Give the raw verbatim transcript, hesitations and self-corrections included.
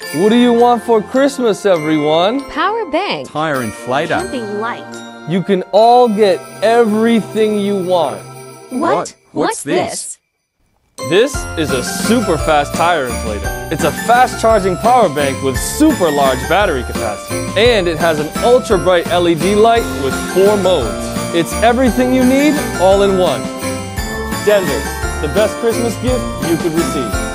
What do you want for Christmas, everyone? Power bank. Tire inflator. Camping light. You can all get everything you want. What? What? What's this? This is a super fast tire inflator. It's a fast charging power bank with super large battery capacity. And it has an ultra bright L E D light with four modes. It's everything you need all in one. Denvix, the best Christmas gift you could receive.